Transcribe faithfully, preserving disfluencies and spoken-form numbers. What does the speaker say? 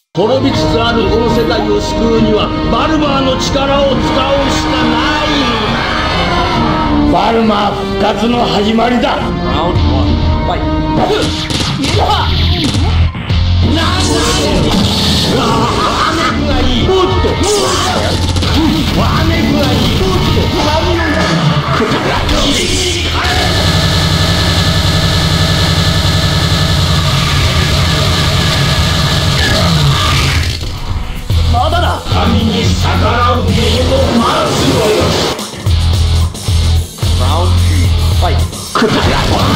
滅びつつあるこの世界を救うにはバルマーの力を使うしかないのだ。バルマー復活の始まりだ。ラウンドワンファイト。なんだわめくがいい。もっとわめくがいい。もっとわめくがいい。まだだ。神に逆らうことを待つのよ。ラウンドツーファイト。